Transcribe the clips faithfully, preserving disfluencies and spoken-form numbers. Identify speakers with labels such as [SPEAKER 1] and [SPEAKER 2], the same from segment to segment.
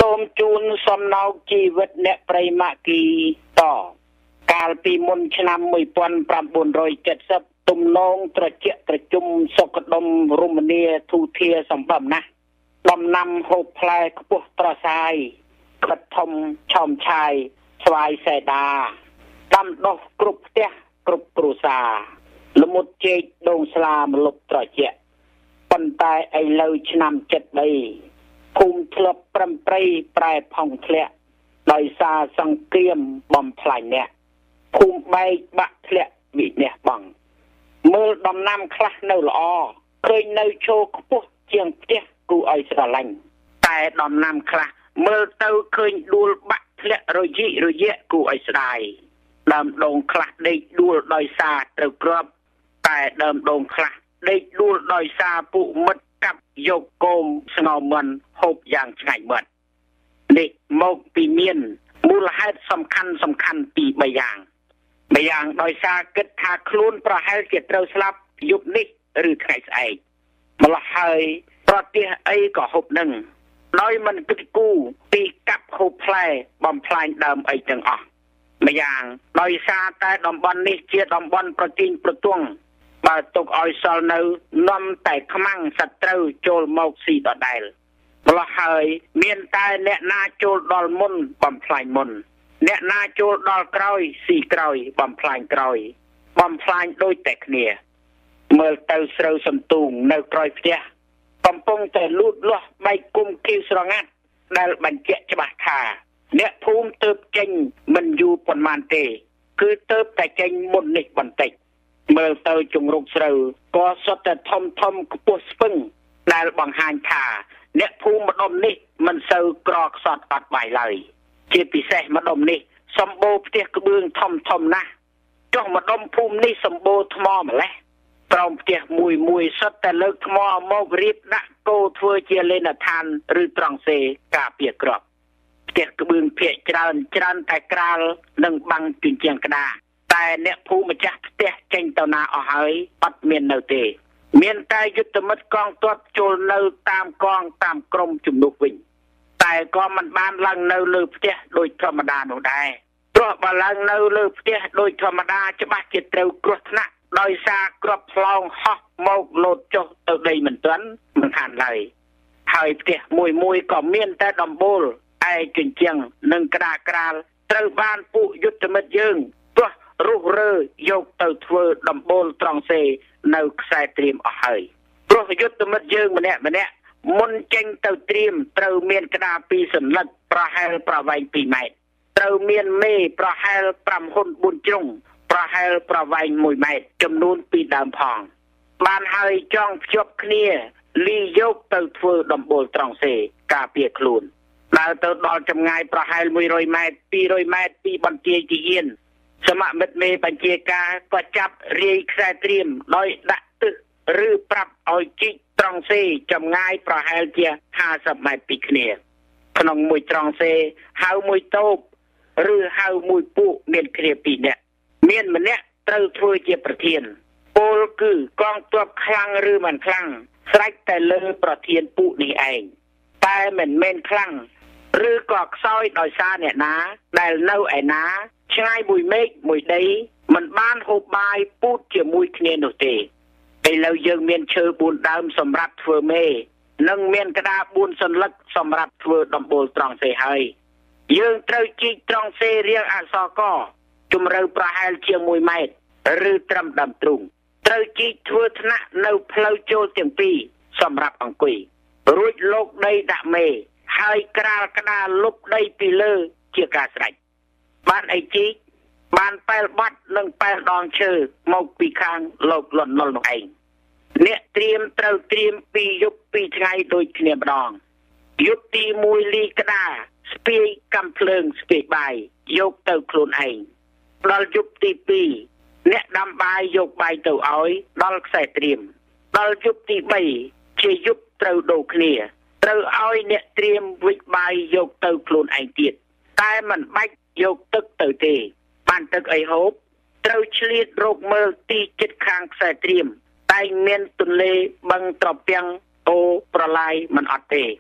[SPEAKER 1] សូមជូនសំណោកជីវិតអ្នកប្រិយមាគីតកាលពីមុនឆ្នាំmột nghìn chín trăm bảy mươiទំនងត្រជាក់ត្រជុំសុខដុមរមនាធូធាសម្បំណាស់ដំណាំហូបផ្លែខ្ពស់ត្រសាយក្បិតធំឆោមឆាយស្វាយសេដាដាំដុះគ្រប់ផ្ទះគ្រប់គ្រួសារល្មុតចេកដូងស្លាម្លប់ត្រជាក់ប៉ុន្តែឥឡូវឆ្នាំចិត្តបីភូមិធ្លាប់ប្រំប្រៃប្រែផុងធ្លាក់ដោយសារសង្គ្រាមបំផ្លាញអ្នកភូមិបែកបាក់ធ្លាក់វិនាសបងមើលដំណាំខ្លះនៅល្អឃើញនៅឈរខ្ពស់ជាងផ្ទះគូឲ្យស្រឡាញ់តែដំណាំខ្លះមើលទៅឃើញដួលបាក់ធ្លាក់រយិរយៈគូឲ្យស្ដាយដើមដូងខ្លះដេកដួលដោយសារត្រូវគ្រាប់តែដើមដូងខ្លះដេកដួលដោយសារពួកមិត្តកាប់យកគោមស្ងោមន់ហូបយ៉ាងឆ្ងាញ់មាត់នេះមកពីមានមូលហេតុសំខាន់សំខាន់ពីរយ៉ាងម្យ៉ាងដោយសារគិតថាខ្លួនប្រហែលជាត្រូវស្លាប់យប់នេះឬថ្ងៃស្អែកម្ល៉េះហើយប្រទេសអីក៏ហូបនឹងដោយមិនគិតគូរពីកាប់ហូបផ្លែបំផ្លាញដើមអីទាំងអស់ម្យ៉ាងដោយសារតែតំបន់នេះជាតំបន់ប្រទីងប្រទង់បើទុកឲ្យសល់នៅនាំតែខ្មាំងសត្រូវចូលមកស៊ីដដែលម្ល៉េះហើយមានតែអ្នកណាចូលដល់មុនបំផ្លាញមុនអ្នកណាចូលដល់ក្រោយស៊ីក្រោយបំផ្លាញក្រោយបំផ្លាញដូចតែគ្នាមើលទៅស្រូវសន្ទូងនៅក្រោយផ្ទះកំពុងតែលូតលាស់បែកគុំគីវស្រងាត់ដែលបញ្ជាក់ច្បាស់ថាអ្នកភូមិទើបចេញមិនយូរប៉ុន្មានទេគឺទើបតែចេញមុននេះបន្តិចមើលទៅជង្រុកស្រូវក៏សុទ្ធតែធំធំខ្ពស់ស្ពឹងដែលបង្ហាញថាអ្នកភូមិម្ដុំនេះមិនសូវក្រខ្សត់អត់បាយឡើយជាពិសេសម្ដុំនេះសម្បូរផ្ទះក្បឿងធំធំណាស់ចុះម្ដុំភូមិនេះសម្បូរថ្មម្លេះក្រោមផ្ទះមួយមួយសុទ្ធតែលើកថ្មមករៀបដាក់គោធ្វើជាលេនឋានឬត្រង់សេការពារក្របផ្ទះក្បឿងភាគច្រើនច្រើនតែក្រាលនិងបាំងជញ្ជាំងក្តារតែអ្នកភូមិម្ចាស់ផ្ទះចេញទៅណាអស់ហើយអត់មាននៅទេមានតែយុទ្ធមិត្តកងទ័ពចូលនៅតាមកងតាមក្រុមជំនួសវិញតែក៏មិនបានឡើងនៅលើផ្ទះដូចធម្មតានោះដែរព្រោះបើឡើងនៅលើផ្ទះដូចធម្មតាច្បាស់ជាត្រូវគ្រោះថ្នាក់ដោយសារគ្រាប់ផ្លោងហោះមកលោតចុះទៅដីមិនទាន់មិនខានឡើយហើយផ្ទះមួយមួយក៏មានតែដំបូលឯជញ្ជាំងនិងក្តារក្រាលត្រូវបានពួកយុទ្ធមិត្តយើងព្រោះរុះរើយកទៅធ្វើដំបូលត្រង់សេនៅខ្សែត្រៀមអស់ហើយព្រោះយុទ្ធមិត្តយើងម្នាក់ម្នាក់មុនចេញទៅត្រៀមត្រូវមានក្តារពីរសន្លឹកប្រហែលប្រវែងពីរម៉ែត្រត្រូវមានមេប្រហែលប្រាំហ៊ុនបួនជ្រុងប្រហែលប្រវែងមួយម៉ែត្រចំនួនពីរដើមផងបានហើយចងភ្ជាប់គ្នាលីយកទៅធ្វើដំបូលត្រង់សេការពារខ្លួនដើរទៅដល់ចម្ងាយប្រហែលមួយរយម៉ែត្រពីររយម៉ែត្រពីបន្ទាយទីហ៊ានសមមិត្តមេបញ្ជាការក៏ចាប់រាយខ្សែត្រៀមដោយដាក់ទឹកឬប្រាប់ឲ្យជីកត្រង់សេចម្ងាយប្រហែលជាห้าสิบម៉ែត្រពីគ្នាក្នុងមួយត្រង់សេហៅមួយតូបឬហៅមួយពួកមានគ្នាពីរនាក់មានម្នាក់ត្រូវធ្វើជាប្រធានពលគឺកងទ័ពខ្លាំងឬមិនខ្លាំងស្រេចតែលើប្រធានពួកនេះឯងតែមិនមែនខ្លាំងឬក៏ខ្សោយដោយសារអ្នកណាដែលនៅឯណាឆ្ងាយមួយមេឃមួយដីមិនបានហូបបាយពូតជាមួយគ្នានោះទេឥឡូវយើងមានឈើបួនដើមសម្រាប់ធ្វើមេនិងមានក្តារបួនសន្លឹកសម្រាប់ធ្វើដំបូលត្រង់សេហើយយើងត្រូវជីកត្រង់សេរៀងអក្សរកជម្រៅប្រហែលជាមួយម៉ែត្រឬត្រឹមដើមទ្រូងត្រូវជីកធ្វើថ្នាក់នៅផ្លូវចូលទាំងពីរសម្រាប់អង្គុយរួចលោកដីដាក់មេហើយក្រាលក្តារលុបដីពីលើជាការស្រេចបានអីជីកបានប៉ែលបាត់និងប៉ែលដងឈើមកពីខាងលោកលន់នល់នោះឯងអ្នកត្រៀមត្រូវត្រៀមពីយប់ពីថ្ងៃដូចគ្នាម្ដងយប់ទីមួយលីក្តារស្ពាយកំភ្លើងស្ពាយបាយយកទៅខ្លួនឯងដល់យប់ទីពីរអ្នកដាំបាយយកបាយទៅឲ្យដល់ខ្សែត្រៀមដល់យប់ទីបីជាយប់ត្រូវដូរគ្នាត្រូវឲ្យអ្នកត្រៀមវិចបាយយកទៅខ្លួនឯងទៀតតែមិនបាច់យកទឹកទៅទេបានទឹកអីហូបត្រូវឆ្លៀតរកមើលទីចិត្តខាងខ្សែត្រៀមតែមានទន្លេបឹងត្រពាំងអូប្រឡាយមិនអត់ទេ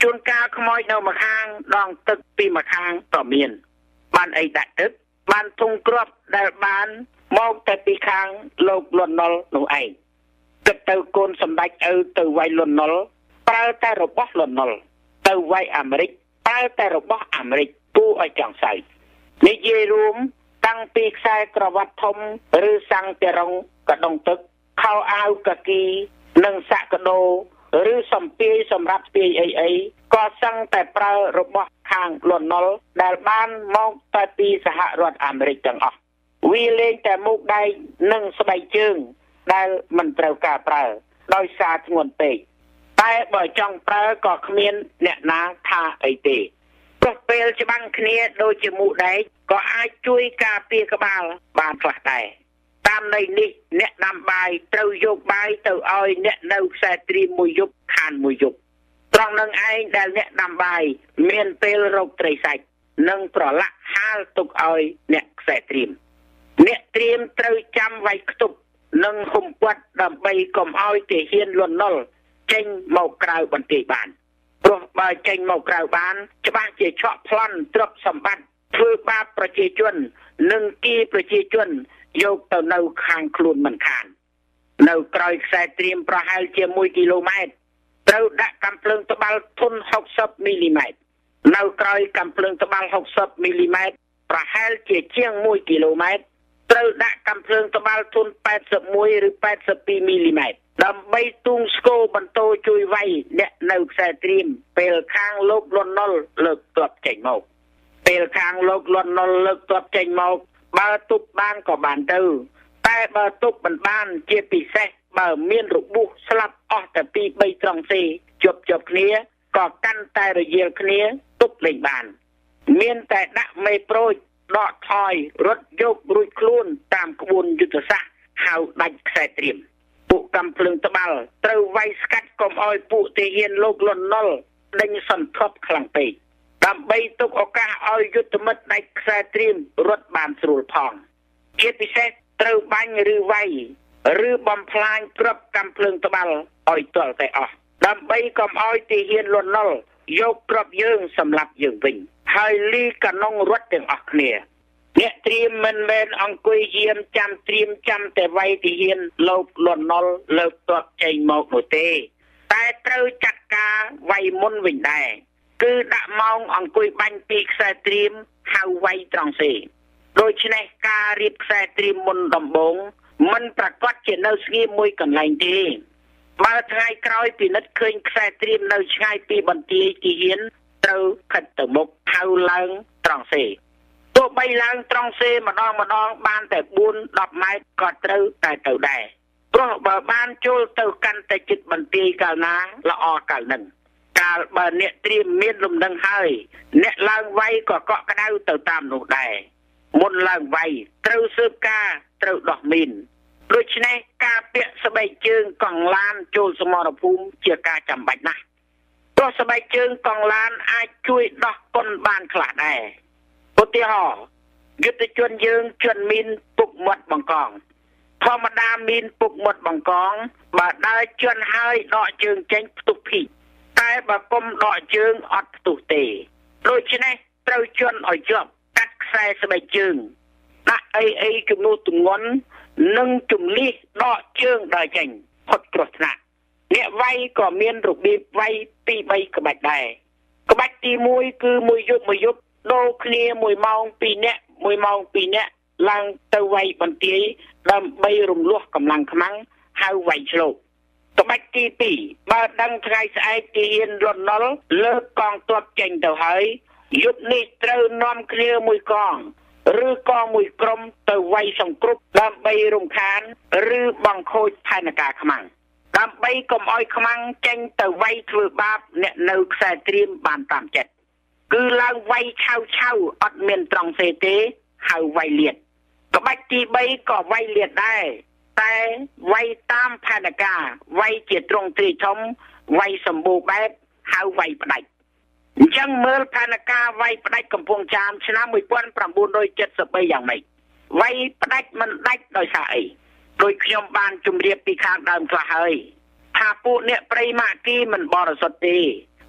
[SPEAKER 1] ជួនកាលខ្មោចនៅម្ខាងដងទឹកពីម្ខាងក៏មានបានអីដាក់ទឹកបានធុងគ្រាប់ដែលបានមកតែពីខាងលោកលន់នល់នោះឯងគិតទៅកូនសម្ដេចឪទៅវាយលន់នល់ប្រើតែរបស់លន់នល់ទៅវាយអាមេរិកប្រើតែរបស់អាមេរិកគូឲ្យចង់សើចនិយាយរួមតាំងពីខ្សែក្រវ៉ាត់ធំឬសាំងទារុងកដុងទឹកខោអាវកាគីនិងសាក់កដោឬសំពាយសម្រាប់ស្ពាយអីអីក៏សឹងតែប្រើរបស់ខាងលន់នល់ដែលបានមកតែពីសហរដ្ឋអាមេរិកទាំងអស់វាលេងតែមុខដៃនិងស្បែកជើងដែលមិនត្រូវការប្រើដោយសារធ្ងន់ពេកតែបើចង់ប្រើក៏គ្មានអ្នកណាថាអីទេព្រោះពេលច្បាំងគ្នាដូចជាមូដែកក៏អាចជួយការពារក្បាលបានខ្លះដែរតាមន័យនេះអ្នកដាំបាយត្រូវយកបាយទៅឲ្យអ្នកនៅខ្សែត្រៀមមួយយប់ខានមួយយប់ត្រង់នឹងឯងដែលអ្នកដាំបាយមានពេលរកត្រីសាច់និងប្រឡាក់ហាលទុកឲ្យអ្នកខ្សែត្រៀមអ្នកត្រៀមត្រូវចាំវាយខ្ទប់និងហុំព័ទ្ធដើម្បីកុំឲ្យទាហានលន់នល់ចេញមកក្រៅបន្ទាយបានព្រោះបើចេញមកក្រៅបានច្បាស់ជាឆក់ប្លន់ទ្រព្យសម្បត្តិធ្វើបាបប្រជាជននិងគីប្រជាជនយកទៅនៅខាងខ្លួនមិនខាននៅក្រោយខ្សែត្រៀមប្រហែលជាមួយគីឡូម៉ែត្រត្រូវដាក់កាំភ្លើងត្បាល់ធុនហុកសិបមីលីម៉ែត្រនៅក្រោយកាំភ្លើងត្បាល់ហុកសិបមីលីម៉ែត្រប្រហែលជាជាងមួយគីឡូម៉ែត្រត្រូវដាក់កាំភ្លើងត្បាល់ធុនแปดสิบเอ็ดឬแปดสิบสองមីលីម៉ែត្រដើម្បីទូងស្គរបន្តជួយវាយអ្នកនៅខ្សែត្រៀមពេលខាងលោកលន់នល់លើកទ័ពចេញមកពេលខាងលោកលន់នល់លើកទ័ពចេញមកបើទប់បានក៏បានទៅតែបើទប់មិនបានជាពិសេសបើមានរបួសស្លាប់អស់តែពីរបីត្រង់សេជាប់ជាប់គ្នាក៏កាន់តែរយាលគ្នាទប់លេងបានមានតែដាក់មេប្រូចដកថយរត់យករួចខ្លួនតាមក្បួនយុទ្ធសាស្ត្រហៅដាច់ខ្សែត្រៀមពួកកាំភ្លើងត្បាល់ត្រូវវាយស្កាត់កុំឲ្យពួកទាហានលោកលន់នល់ដេញសន្ធាប់ខ្លាំងពេកដើម្បីទុកឱកាសឲ្យយុទ្ធមិត្តដាច់ខ្សែត្រៀមរត់បានស្រួលផងជាពិសេសត្រូវបាញ់ឬវាយឬបំផ្លាញគ្រាប់កាំភ្លើងត្បាល់ឲ្យទាល់តែអស់ដើម្បីកុំឲ្យទាហានលន់នល់យកគ្រាប់យើងសម្លាប់យើងវិញហើយលីកាណុងរត់ទាំងអស់គ្នាអ្នកត្រៀមមិនមែនអង្គុយយាមចាំត្រៀមចាំតែវាយទាហានលោកលន់នល់លើកទ័ពចេញមកនោះទេតែត្រូវចាត់ការវាយមុនវិញដែរគឺដាក់ម៉ោងអង្គុយបាញ់ពីខ្សែត្រៀមហៅវាយត្រង់សេដូច្នេះការរៀបខ្សែត្រៀមមុនដំបូងមិនប្រកាសជានៅស្ងៀមមួយកន្លែងទេបើថ្ងៃក្រោយពិនិត្យឃើញខ្សែត្រៀមនៅឆ្ងាយពីបន្ទាយទាហានត្រូវខិតទៅមុខហៅឡើងត្រង់សេទោះបីឡើងត្រង់សេម្ដងម្ដងបានតែបួនដប់ម៉ែត្រក៏ត្រូវតែទៅដែរព្រោះបើបានចូលទៅកាន់តែជិតបន្ទាយកាលណាល្អកាលនឹងកាលបើអ្នកត្រៀមមានលំនឹងហើយអ្នកឡើងវាយក៏កក់ក្ដៅទៅតាមនោះដែរមុនឡើងវាយត្រូវស៊ើបការត្រូវដោះមីនដូច្នេះការពាក់ស្បែកជើងកង់ឡានចូលសមរភូមិជាការចាំបាច់ណាស់ព្រោះស្បែកជើងកង់ឡានអាចជួយដោះគុណបានខ្លះដែរឧទាហរណ៍យុទ្ធជនយើងជន់មីនពុកមាត់បង្កងធម្មតាមីនពុកមាត់បង្កងបើដើរជន់ហើយដកជើងចេញផ្ទុះភីតែបើគុំដកជើងអត់ផ្ទុះទេដូច្នេះត្រូវជន់ឲ្យជាប់កាត់ខ្សែស្បែកជើងដាក់អីអីជំនួសទម្ងន់និងជំលិះដកជើងដើរចេញផុតគ្រោះថ្នាក់អ្នកវាយក៏មានរបៀបវាយពីរបីក្បាច់ដែរក្បាច់ទីមួយគឺមួយយប់មួយយប់ដូរគ្នាមួយម៉ោងពីរនាក់មួយម៉ោងពីរនាក់ឡើងទៅវាយបន្ទាយដើម្បីរំលោះកម្លាំងខ្មាំងហៅវាយឆ្លូកក្បាច់ទីពីរបើដឹងថ្ងៃស្អែកទាហានលន់នល់លើកកងទ័ពចេញទៅហើយយប់នេះត្រូវនាំគ្នាមួយកងឬកងមួយក្រុមទៅវាយសង្គ្រប់ដើម្បីរំខានឬបង្ខូចផែនការខ្មាំងដើម្បីកុំឲ្យខ្មាំងចេញទៅវាយធ្វើបាបអ្នកនៅខ្សែត្រៀមបានតាមចិត្តគឺឡើងវាយឆៅឆៅអត់មានត្រង់សេទេហៅវាយលៀតក្បាច់ទីបីក៏វាយលៀតដែរតែវាយតាមផែនការវាយជាត្រង់ទ្រីធំវាយសម្បូរបែបហៅវាយផ្ដាច់អញ្ចឹងមើលផែនការវាយផ្ដាច់កំពង់ចាមឆ្នាំmột nghìn chín trăm七十三យ៉ាងម៉េចវាយផ្ដាច់មិនដាច់ដោយសារអីដោយខ្ញុំបានជម្រាបពីខាងដើមខ្លះហើយថាពួកអ្នកព្រៃម៉ាគីមិនបរិសុទ្ធទេ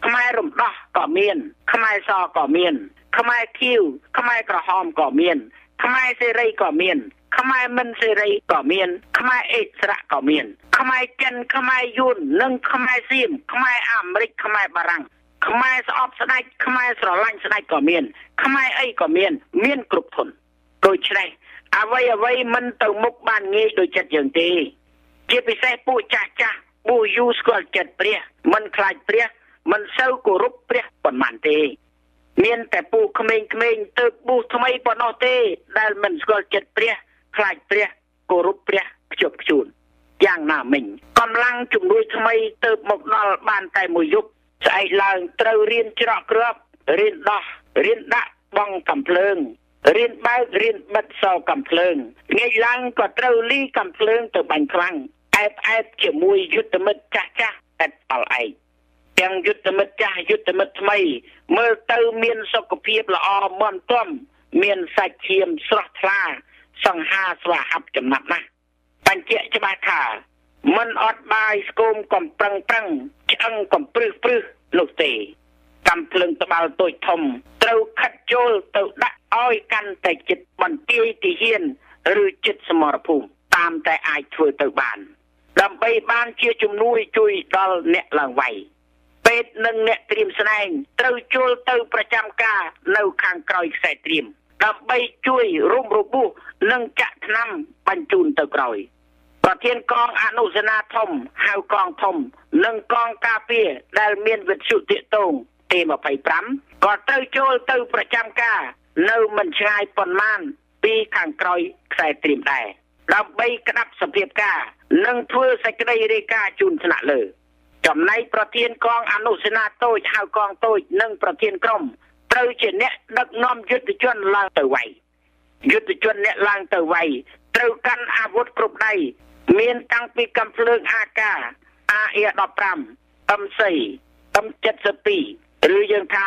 [SPEAKER 1] ខ្មែររំដោះក៏មានខ្មែរសក៏មានខ្មែរខៀវខ្មែរក្រហមក៏មានខ្មែរសេរីក៏មានខ្មែរមិនសេរីក៏មានខ្មែរអេស្រៈក៏មានខ្មែរចិនខ្មែរយួននិងខ្មែរសៀមខ្មែរអាមេរិកខ្មែរបារាំងខ្មែរស្អប់ស្ដេចខ្មែរស្រឡាញ់ស្ដេចក៏មានខ្មែរអីក៏មានមានគ្រប់ធនដូច្នេះអ្វីអ្វីមិនទៅមុខបានងាយដោយចិត្តយើងទេជាពិសេសពួកចាស់ចាស់ពួកយូស្គាល់ចិត្តព្រះមិនខ្លាចព្រះមិនសូវគោរពព្រះប៉ុន្មានទេមានតែពួកក្មេងៗទៅប៊ូថ្មីប៉ុណ្ណោះទេដែលមិនស្គាល់ចិត្តព្រះខ្លាចព្រះគោរពព្រះខ្ជាប់ខ្ជួនយ៉ាងណាមិញកម្លាំងជំនួយថ្មីទៅមកដល់បានតែមួយយប់ស្អែកឡើងត្រូវរៀនច្រកគ្រាប់រៀនដោះរៀនដាក់បងកំភ្លើងរៀនបើករៀនបិទសោកំភ្លើងងាយឡើងក៏ត្រូវលីកំភ្លើងទៅបាញ់ខ្លាំងអែបអែបជាមួយយុទ្ធមិត្តចាស់ចាស់អត់អល់ឯងទាំងយុទ្ធមិត្តចាស់យុទ្ធមិត្តថ្មីមើលទៅមានសុខភាពល្អមាំទាំមានសាច់ឈាមស្រស់ថ្លាសង្ហាស្វាហាប់ចំណាប់ណាស់បញ្ជាក់ច្បាស់ថាមិនអត់បាយស្គមកំប្រឹងប្រឹងឆ្អឹងកំព្រឹសព្រឹសនោះទេកំភ្លើងត្បាល់តូចធំត្រូវខិតចូលទៅដាក់ឲ្យកាន់តែចិត្តបន្ទាយទាហានឬចិត្តសមរភូមិតាមតែអាចធ្វើទៅបានដើម្បីបានជាជំនួយជួយដល់អ្នកឡើងវ័យពេទ្យនិងអ្នកត្រៀមស្នែងត្រូវចូលទៅប្រចាំការនៅខាងក្រោយខ្សែត្រៀមដើម្បីជួយរុំរបួសនិងចាក់ថ្នាំបញ្ជូនទៅក្រោយប្រធានកងអនុសេនាធំហៅកងធំនិងកងការពារដែលមានវិទ្យុទាក់ទង T ยี่สิบห้าក៏ត្រូវចូលទៅប្រចាំការនៅមិនឆ្ងាយប៉ុន្មានពីខាងក្រោយខ្សែត្រៀមដែរដើម្បីក្តាប់សភាពការនិងធ្វើសេចក្តីរាយការណ៍ជូនថ្នាក់លើចំណែកប្រធានកងអនុសេនាតូចហៅកងតូចនិងប្រធានក្រុមត្រូវជាអ្នកដឹកនាំយុទ្ធជនឡើងទៅវ័យយុទ្ធជនអ្នកឡើងទៅវ័យត្រូវកាន់អាវុធគ្រប់ដៃមានតាំងពីកាំភ្លើង a k a e สิบห้า M C M เจ็ดสิบสองឬយើងថា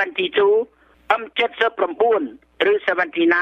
[SPEAKER 1] 72 M เจ็ดสิบเก้า ឬ 79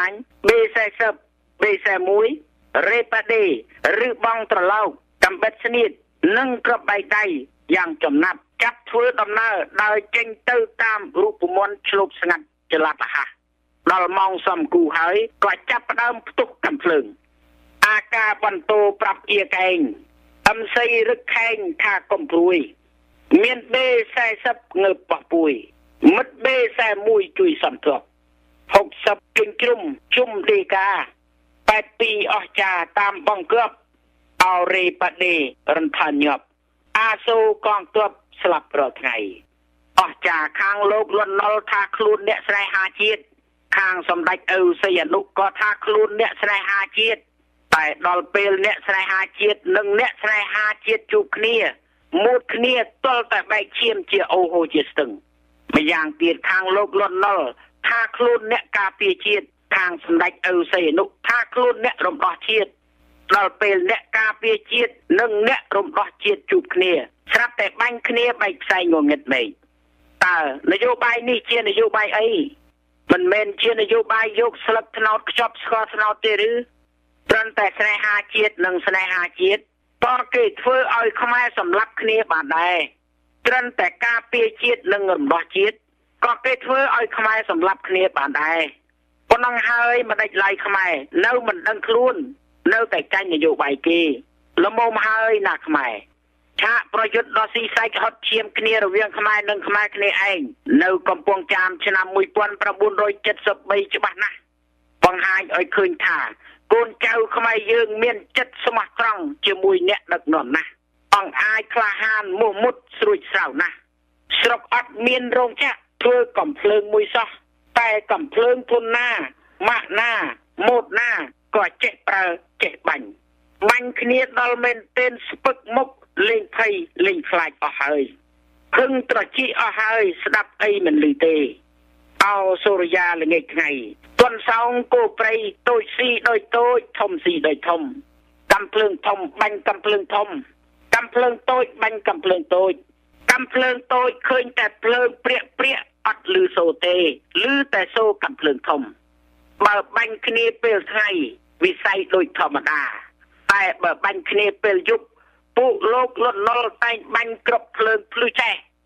[SPEAKER 1] B สี่สิบ B สี่สิบเอ็ด រេប៉ាដេឬបងត្រឡោកកំបិតស្នៀតនិងក្របបែកដៃយ៉ាងចំណាប់ចាប់ធ្វើដំណើរដោយចេញទៅតាមរូបមន្តឆ្លូបស្ងាត់ចល័តរហ័សដល់ម៉ោងសំគូហើយក៏ចាប់ផ្ដើមផ្ទុះកំភ្លើងអាការបន្ទោប្រាប់អៀកែងអឹមសីរឹកខែងថាកុំព្រួយមាន B สี่สิบ ងើបបោះពួយមិត្ត B สี่สิบเอ็ด ជួយសន្ទប់หกสิบគិញជ្រុំជុំដេកាแปดปีអស់ចាតាមបង្គាប់អោរេប៉ាដេរំថាញាប់អាសូកងទ័ពស្លាប់រាល់ថ្ងៃអស់ចាខាងលោកលន់ណុលថាខ្លួនអ្នកស្នេហាជាតិខាងសម្ដេចឪសីអនុក៏ថាខ្លួនអ្នកស្នេហាជាតិតែដល់ពេលអ្នកស្នេហាជាតិនិងអ្នកស្នេហាជាតិជួបគ្នាមួតគ្នាទល់តែបែកឈាមជាអូហូជាស្ទឹងម្យ៉ាងទៀតខាងលោកលន់ណុលថាខ្លួនអ្នកការពារជាតិខាងសម្ដេចឪសីអនុថាខ្លួនអ្នករំដោះជាតិដល់ពេលអ្នកការពារជាតិនិងអ្នករំដោះជាតិជួបគ្នាស្រាប់តែបាញ់គ្នាបែកផ្សែងងងឹតមេឃតើនយោបាយនេះជានយោបាយអីមិនមែនជានយោបាយយកស្លឹកត្នោតខ្ចប់ស្ករត្នោតទេឬត្រឹមតែស្នេហាជាតិនិងស្នេហាជាតិតើគេធ្វើឲ្យខ្មែរសម្លាប់គ្នាបានដែរត្រឹមតែការពារជាតិនិងរំដោះជាតិក៏គេធ្វើឲ្យខ្មែរសម្លាប់គ្នាបានដែរប៉ុណ្ណឹងហើយមិនដេចឡាយខ្មែរនៅមិនដឹងខ្លួននៅតែចាញ់នយោបាយគេល្មមហើយណាខ្មែរឆាកប្រយុទ្ធដ៏ស៊ីសាច់ហត់ឈាមគ្នារវាងខ្មែរនិងខ្មែរគ្នាឯងនៅកំពង់ចាមឆ្នាំmột nghìn chín trăm bảy mươi baច្បាស់ណាស់បង្ហាញឲ្យឃើញថាកូនចៅខ្មែរយើងមានចិត្តស្មោះត្រង់ជាមួយអ្នកដឹកនាំណាស់អង្គអាចក្លាហានមោះមុតស្រួចស្រោណាស់ស្រុកអត់មានរោងចក្រធ្វើកំភ្លើងមួយសោះតែកំភ្លើងធនណាម៉ាក់ណាម៉ូតណាក៏ចេះប្រើចេះបាញ់បាញ់គ្នាដល់មែនទែនស្ពឹកមុខលេងភ័យលេងខ្លាចអស់ហើយខឹងត្រជីអស់ហើយស្ដាប់អីមិនឮទេអោសូរិយាល្ងាចថ្ងៃទន់សោងគោព្រៃតូចស៊ីដោយតូចធំស៊ីដោយធំកំភ្លើងធំបាញ់កំភ្លើងធំកំភ្លើងតូចបាញ់កំភ្លើងតូចកំភ្លើងតូចឃើញតែភ្លើងព្រាកព្រាកអត់ឮសូរទេឮតែសូរកំភ្លើងធំបើបាញ់គ្នាពេលថ្ងៃវិស័យដូចធម្មតាតែបើបាញ់គ្នាពេលយប់ពួកលោកលន់ណុលតែងបាញ់គ្រប់ភ្លើងភ្លឺចេះ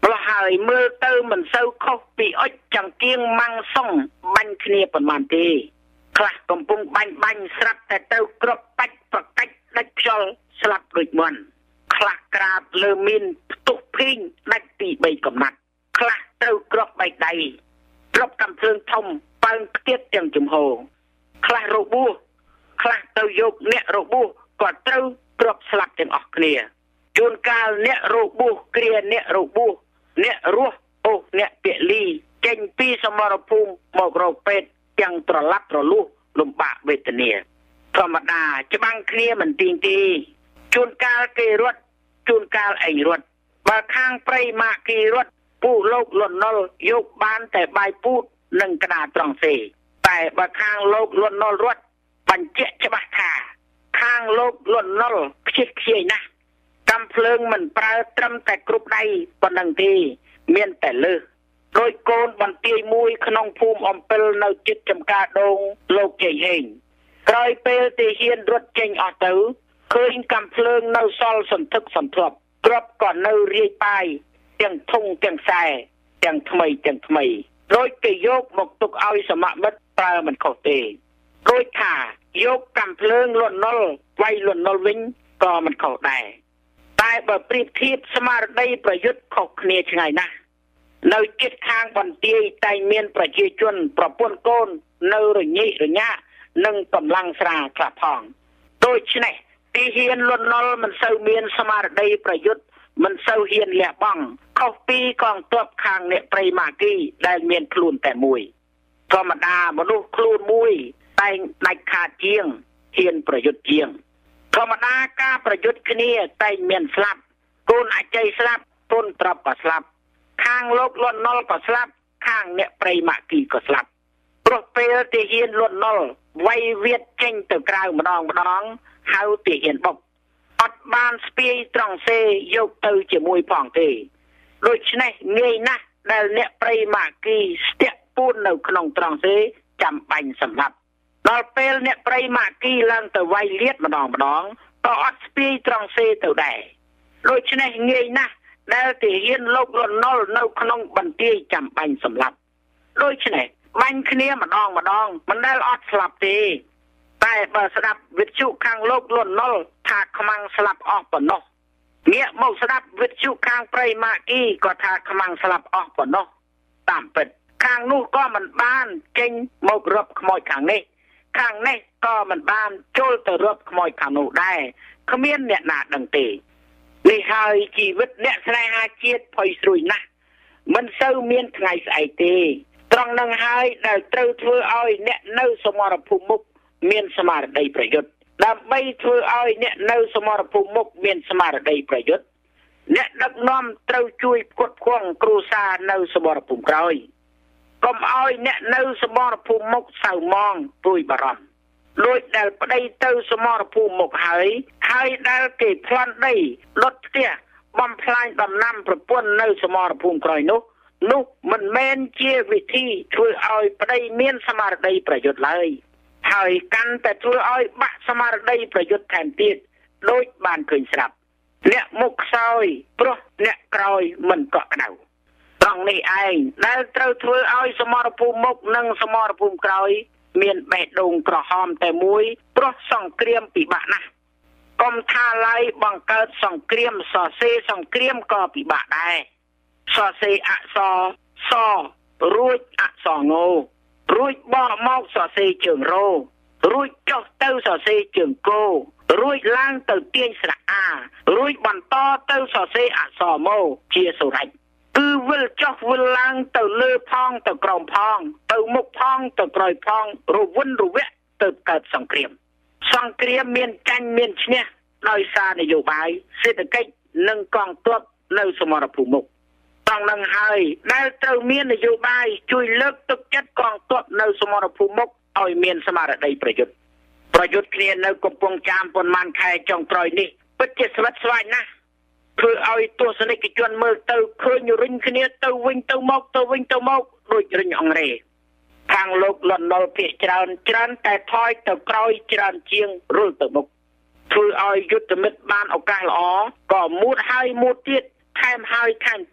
[SPEAKER 1] lo hai mưa tư mình sâu khóc bị ếch chẳng kiêng mang sông banh kia phần màn tì khá cầm bung banh banh sắp tại tâu crop bách và cách đách cho sắp đuổi mòn khá krạp lơ min tục kinh đách bị bầy cầm mặt khá tâu crop bạch đầy crop cầm thương thông băng tiết chẳng chùm hồ khá rô bua khá tâu dục nẹ rô bua còn tâu crop sắp chẳng ọc kia chôn cao nẹ rô bua kia nẹ rô bua nẹ rùa ô nẹ bịa ly chênh pi sa mô rô phùm mô rô pết chẳng trò lắp trò lú lùm bạ về tình nè thọ mặt đà chứ băng kia mình tình tì chôn cao kê ruột chôn cao ảnh ruột bà khang prey mạ kê ruột phụ lốc luận nol dục ban tại bài phút nâng cả đà tròn xì tại bà khang lốc luận nol ruột bánh chết cho bà thả khang lốc luận nol chiếc khỉ nà cầm phương mình pra trâm tại cục đây còn đằng thì miền tại lư đôi côn bằng tươi mùi khăn phùm ôm pel nâu chít chấm ca đông lục chạy hình rồi pel thì hiên ruột chênh ở tứ khơi cầm phương nâu sol sần thức sần thuộc crop còn nâu riêng bài tiếng thung tiếng xài tiếng thmây tiếng thmây rồi cái dốc một tục oi sầm mạ mất pra mình khẩu tề rồi thả dốc cầm phương luận nol quay luận nol vinh có mình khẩu đài tại bởi pri thiếp smart đâyประยุทธ์ខុសគ្នាឆ្ងាយណាស់នៅចិត្តខាងបន្ទាយតែមានប្រជាជនប្រពន្ធកូននៅរញីរញ៉ានិងកម្លាំងស្រាខ្លះផងដូច្នេះទីហ៊ានលន់នល់មិនសូវមានស្មារតីប្រយុទ្ធមិនសូវហ៊ានលះបង់ខុសពីកងទ័ពខាងអ្នកព្រៃម៉ាគីដែលមានខ្លួនតែមួយធម្មតាមនុស្សខ្លួនមួយតែងដាច់ខាតជាងហ៊ានប្រយុទ្ធជាងធម្មតាការប្រយុទ្ធគ្នាតែមានស្លាប់កូនអច័យស្លាប់កូនត្រប់ក៏ស្លាប់ខាងលោកលន់នល់ក៏ស្លាប់ខាងអ្នកព្រៃម៉ាគីក៏ស្លាប់ព្រោះពេលទីហ៊ានលន់នល់វាយវៀតចេញទៅក្រៅម្ដងម្ដងហៅទីហ៊ានបុកអត់បានស្ពាយត្រង់សេយកទៅជាមួយផងទេដូច្នេះងាយណាស់ដែលអ្នកព្រៃម៉ាគីស្ទាក់ពួននៅក្នុងត្រង់សេចាំបាញ់សម្លាប់ដល់ពេលអ្នកព្រៃម៉ាគីឡើងទៅវាយលៀតម្ដងម្ដងក៏អត់ស្ពាយត្រង់សេទៅដែរដូច្នេះងាយណាស់ដែលទីហ៊ានលោករណុលនៅក្នុងបន្ទាយចាំបាញ់សម្លាប់ដូច្នេះបាញ់គ្នាម្ដងម្ដងមិនដែលអត់ស្លាប់ទេតែបើស្ដាប់វិទ្យុខាងលោករណុលថាខ្មាំងស្លាប់អស់ប៉ុណ្ណោះងាកមកស្ដាប់វិទ្យុខាងព្រៃម៉ាគីក៏ថាខ្មាំងស្លាប់អស់ប៉ុណ្ណោះតាមពិតខាងនោះក៏មិនបានចេញមករົບខ្មោចខាងនេះខាងនេះក៏មិនបានចូលទៅរົບខ្មោចខាងនោះដែរគ្មានអ្នកណាដឹងទេនេះហើយជីវិតអ្នកស្នេហាជាតិផុយស្រួយណាស់មិនសូវមានថ្ងៃស្អែកទេត្រង់នឹងហើយដែលត្រូវធ្វើឲ្យអ្នកនៅសមរភូមិមុខមានស្មារតីប្រយុទ្ធដើម្បីធ្វើឲ្យអ្នកនៅសមរភូមិមុខមានស្មារតីប្រយុទ្ធអ្នកដឹកនាំត្រូវជួយផ្គត់ផ្គង់គ្រួសារនៅសមរភូមិក្រោយកុំឲ្យអ្នកនៅសមរភូមិមុខសៅមងព្រួយបារម្ភដូចដែលប្តីទៅសមរភូមិមុខហើយហើយដែលគេប្លន់ដីដុតផ្ទះបំផ្លាញដំណាំប្រពន្ធនៅសមរភូមិក្រោយនោះនោះមិនមែនជាវិធីធ្វើឲ្យប្តីមានស្មារតីប្រយុទ្ធឡើយហើយកាន់តែធ្វើឲ្យបាក់ស្មារតីប្រយុទ្ធថែមទៀតដូចបានឃើញស្រាប់អ្នកមុខខ្សោយព្រោះអ្នកក្រោយមិនកក់ក្ដៅត្រង់នេះឯងដែលត្រូវធ្វើឲ្យសមរភូមិមុខនិងសមរភូមិក្រោយមានបេះដូងក្រហមតែមួយព្រោះសង្គ្រាមពិបាកណាស់កុំថាឡើយបង្កើតសង្គ្រាមសរសេរសង្គ្រាមក៏ពិបាកដែរសរសេរអក្សរសរួចអក្សรงោរួចបកមកសរសេរជើងរោរួចចុះទៅសរសេរជើងគោរួចឡើងទៅទាញស្រៈអារួចបន្តទៅសរសេរអក្សរម៉ូជាសុរ៉ាច់គឺវិលចុះវិលឡើងទៅលើផងទៅក្រោមផងទៅមុខផងទៅក្រោយផងរវិនរវៈទៅកើតសង្គ្រាមសង្គ្រាមមានចាញ់មានឈ្នះដោយសារនយោបាយសេដ្ឋកិច្ចនិងកងទ័ពនៅសមរភូមិមុខត្រង់នឹងហើយដែលត្រូវមាននយោបាយជួយលើកទឹកចិត្តកងទ័ពនៅសមរភូមិមុខឲ្យមានស្មារតីប្រយុទ្ធប្រយុទ្ធគ្នានៅកំពង់ចាមប៉ុន្មានខែចុងក្រោយនេះពិតជាស្វិតស្វាញណាស់ធ្វើឲ្យទស្សនិកជនមើលទៅឃើញរិញគ្នាទៅវិញទៅមកទៅវិញទៅមកដូចរិញអង្រេខាងលោកលន់នល់ភាគច្រើនច្រើនតែថយទៅក្រោយច្រើនជាងរុលទៅមុខធ្វើឲ្យយុទ្ធមិត្តបានឱកាសល្អក៏មួតហើយមួតទៀតថែមហើយថែមទៀត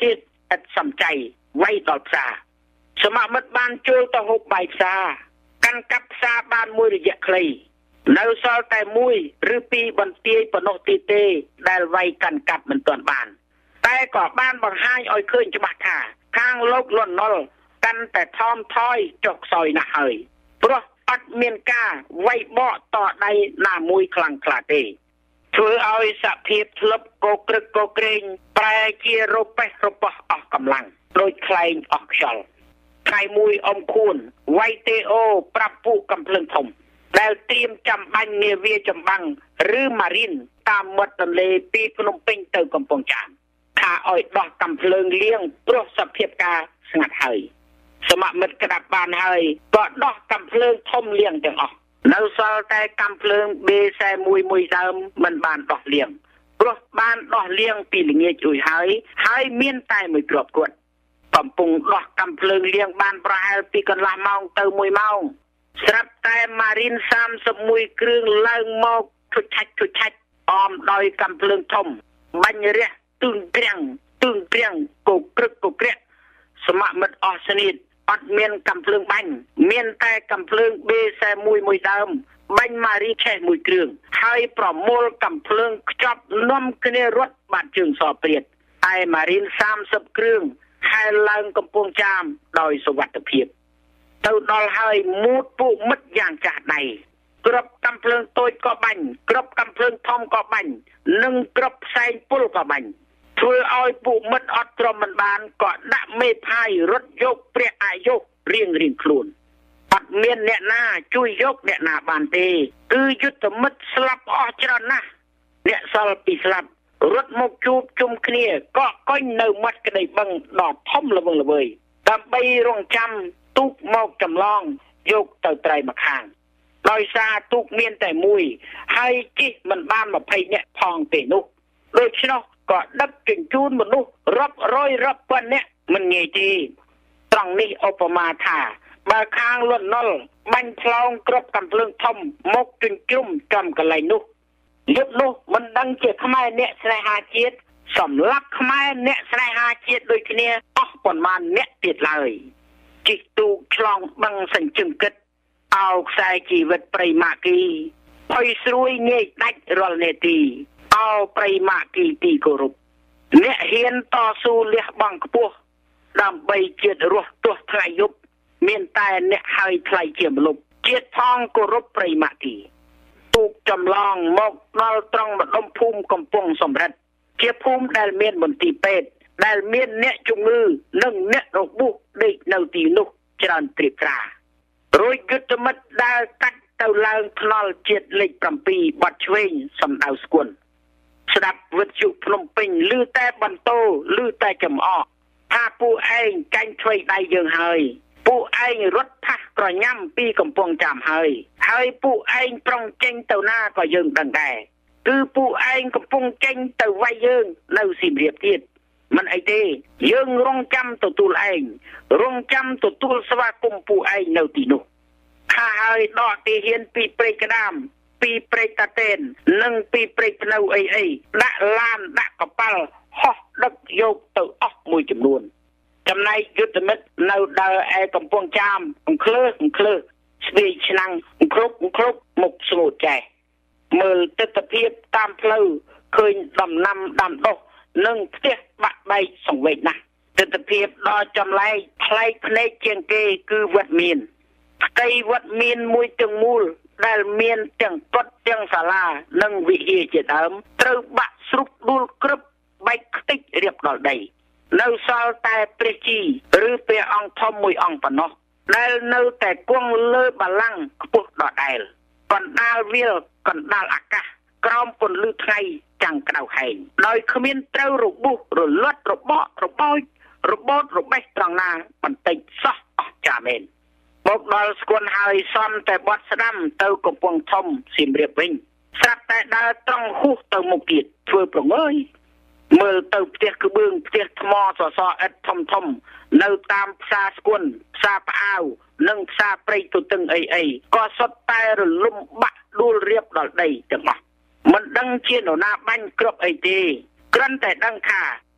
[SPEAKER 1] ឥតសំចៃវាយដល់ផ្សារសមមិត្តបានចូលទៅហូបបាយផ្សារកាន់កាប់ផ្សារបានមួយរយៈខ្លីនៅសល់តែមួយឬពីរបន្ទាយប៉ុណ្ណោះទីទេដែលវាយកាន់កាប់មិនទាន់បានតែក៏បានបង្ហាញឲ្យឃើញច្បាស់ថាខាងលោកលន់នល់កាន់តែថមថយចុះខ្សោយណាស់ហើយព្រោះអត់មានការវាយបកតដៃណាមួយខ្លាំងក្លាទេធ្វើឲ្យសភាពធ្លប់កោក្រឹកកោក្រែងប្រែជារពេះរបស់អស់កម្លាំងដោយខ្លែងអស់ខ្យល់ថ្ងៃមួយអ៊ំខួនវាយទេអូប្រាប់ពួកកំភ្លើងធំដែលត្រៀមចាំបាញ់នាវាចម្បាំងឬម៉ារីនតាមមាត់ទន្លេពីភ្នំពេញទៅកំពង់ចាមថាឲ្យដោះកំភ្លើងលៀងព្រោះសភាពការស្ងាត់ហើយសមមិត្តក្តាប់បានហើយក៏ដោះកំភ្លើងធំលៀងទាំងអស់នៅសល់តែកំភ្លើង បេ សែ មួយមួយដើមមិនបានដោះលៀងព្រោះបានដោះលៀងពីល្ងាចរួចហើយហើយមានតែមួយគ្រាប់គាត់កំពុងដោះកំភ្លើងលៀងបានប្រហែលពីកន្លះម៉ោងទៅមួយម៉ោងស្រាប់តែម៉ារីនសាមសិបមួយគ្រឿងឡើងមកឈុចឆាច់ឈុចឆាច់អមដោយកំភ្លើងធំបាញ់រះទឹងក្រាំងទឹងក្រាំងកោក្រឹកកោក្រែកសមមិត្តអស់ស្និទ្ធអត់មានកំភ្លើងបាញ់មានតែកំភ្លើង បេ សែ មួយមួយដើមបាញ់ម៉ារីខេសមួយគ្រឿងហើយប្រមូលកំភ្លើងខ្ចប់នាំគ្នារត់បាត់ជើងសព្រាតឯម៉ារីនសាមសិបគ្រឿងហែលឡើងកំពង់ចាមដោយសុវត្ថិភាពទៅដល់ហើយមូតពួកមិត្តយ៉ាងចាស់ដៃក្របកំភ្លើងតូចក៏បាញ់ក្របកំភ្លើងធំក៏បាញ់និងក្របផ្សែងពុលក៏បាញ់ធ្វើឲ្យពួកមិត្តអត់ទ្រាំមិនបានក៏ដាក់មេផាយរត់យកព្រះអាយុរៀងរៀងខ្លួនអត់មានអ្នកណាជួយយកអ្នកណាបានទេគឺយុទ្ធមិត្តស្លាប់អស់ច្រើនណាស់អ្នកសល់ពីស្លាប់រត់មកជួបជុំគ្នាក៏កុញនៅមាត់ក្តីបឹងដ៏ធំល្វឹងល្វើយដើម្បីរងចាំទូកមកចម្លងយកទៅត្រៃម្ខាងដោយសារទូកមានតែមួយហើយជិះមិនបានម្ភៃនាក់ផងទេនោះដូច្នោះក៏ដឹកជញ្ជូនមនុស្សរាប់រយរាប់ពាន់នាក់មិនងាយទេត្រង់នេះឧបមាថាបើខាងលន់នល់បាញ់ផ្លោងក្របកំភ្លើងធំមកជញ្ជុំចំកន្លែងនោះយប់នោះមិនដឹងជាខ្មែរអ្នកស្នេហាជាតិសម្លាប់ខ្មែរអ្នកស្នេហាជាតិដូចគ្នាអស់ប៉ុន្មានអ្នកទៀតឡើយជិះទូកឆ្លងបឹងសញ្ជឹមគិតអោខ្សែជីវិតព្រៃម៉ាគីភ័យស្រួយងាយដាច់រាល់នាទីអោព្រៃម៉ាគីទីគោរពអ្នកហ៊ានតស៊ូលះបង់ខ្ពស់ដើម្បីជាតិរស់ទោះថ្ងៃយប់មានតែអ្នកហើយថ្លៃជាមនុស្សជាតិផងគោរពព្រៃម៉ាគីទូកចម្លងមកដល់ត្រង់ម្ដុំភូមិកំពង់សំរិទ្ធជាភូមិដែលមានមន្ទីរពេទ្យដែលមានអ្នកជំងឺនិងអ្នករបួសដេកនៅទីនោះច្រើនត្រៀបត្រារួចយុទ្ធមិត្តដែលកាត់ទៅឡើងថ្នល់ជាតិលេខប្រាំពីរបាត់ឆ្វេងសំដៅស្គន់ស្ដាប់វិទ្យុភ្នំពេញឮតែបន្ទោឮតែចំអកថាពួកឯងកាញ់ឆ្វេងដៃយើងហើយពួកឯងរត់ផាសក្រញ៉ាំពីកំពង់ចាមហើយហើយពួកឯងប្រុងចេញទៅណាក៏យើងដឹងដែរគឺពួកឯងកំពុងចេញទៅវាយយើងនៅសៀមរាបទៀតមិនអីទេយើងរងចាំទទួលឯងរងចាំទទួលស្វាគមន៍ពួកឯងនៅទីនោះថាហើយដកទីហ៊ានពីព្រៃក្តាមពីព្រៃតាតេននិងពីព្រៃភ្នៅអីអីដាក់ឡានដាក់កប៉ាល់ហោះដឹកយកទៅអស់មួយចំនួនចំណែកយុទ្ធមិត្តនៅដើរឯកំពង់ចាមអង្គើអង្គើស្វីឆ្នាំងអង្គគ្រប់អង្គគ្រប់មុខស្ងួតចេះមើលទស្សនភាពតាមផ្លូវឃើញដំណាំដាំដុះនិងផ្ទះបាក់បែកសង្វេគណាស់ទស្សនភាពដ៏ចម្លែកប្លែកភ្នែកជាងគេគឺវត្តមានផ្ទៃវត្តមានមួយទាំងមូលដែលមានទាំងកុដិទាំងសាលានិងវិហារជាដើមត្រូវបាក់ស្រុកដួលក្រឹបបែកខ្ទេចរៀបដល់ដីនៅសល់តែព្រះជីឬព្រះអង្គធំមួយអង្គប៉ុណ្ណោះដែលនៅតែគង់លើបល្ល័ង្កខ្ពស់ដដែលកណ្ដាលវាលកណ្ដាលអាកាសក្រោមពន្លឺថ្ងៃចាំងក្តៅហែងដោយគ្មានត្រូវរបួសរលត់របករបោចរបូតរបេះត្រង់ណាបន្តិចសោះអស់ចាមែនមកដល់ស្គន់ហើយសំតែបត់ស្ដាំទៅកំពង់ធំសៀមរាបវិញស្រាប់តែដើរត្រង់ហួសទៅមុខទៀតធ្វើប្រងើយមើលទៅផ្ទះក្បឿងផ្ទះថ្មសសរឥដ្ឋធំធំនៅតាមផ្សារស្គន់ផ្សារផ្អាវនិងផ្សារព្រៃទទឹងអីអីក៏សុទ្ធតែរលំបាក់ដួលរៀបដល់ដីទាំងអស់មិនដឹងជានរណាបាញ់គ្រប់អីទេគ្រាន់តែដឹងថា